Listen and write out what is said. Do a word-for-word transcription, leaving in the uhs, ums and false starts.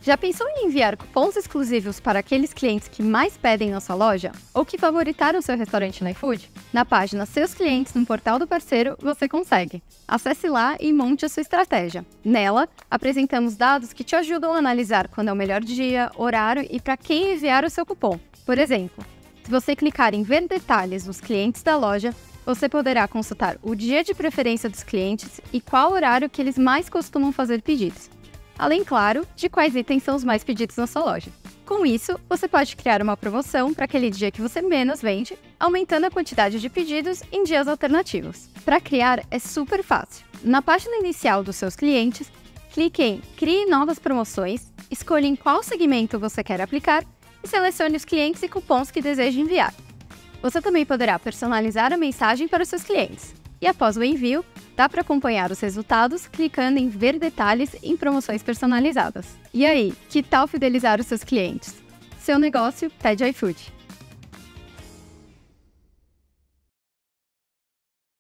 Já pensou em enviar cupons exclusivos para aqueles clientes que mais pedem na sua loja? Ou que favoritaram seu restaurante no iFood? Na página Seus Clientes no portal do parceiro, você consegue. Acesse lá e monte a sua estratégia. Nela, apresentamos dados que te ajudam a analisar quando é o melhor dia, horário e para quem enviar o seu cupom. Por exemplo, se você clicar em Ver detalhes nos clientes da loja, você poderá consultar o dia de preferência dos clientes e qual horário que eles mais costumam fazer pedidos. Além, claro, de quais itens são os mais pedidos na sua loja. Com isso, você pode criar uma promoção para aquele dia que você menos vende, aumentando a quantidade de pedidos em dias alternativos. Para criar é super fácil. Na página inicial dos seus clientes, clique em Crie novas promoções, escolha em qual segmento você quer aplicar e selecione os clientes e cupons que deseja enviar. Você também poderá personalizar a mensagem para os seus clientes. E após o envio, dá para acompanhar os resultados clicando em Ver detalhes em promoções personalizadas. E aí, que tal fidelizar os seus clientes? Seu negócio pede iFood.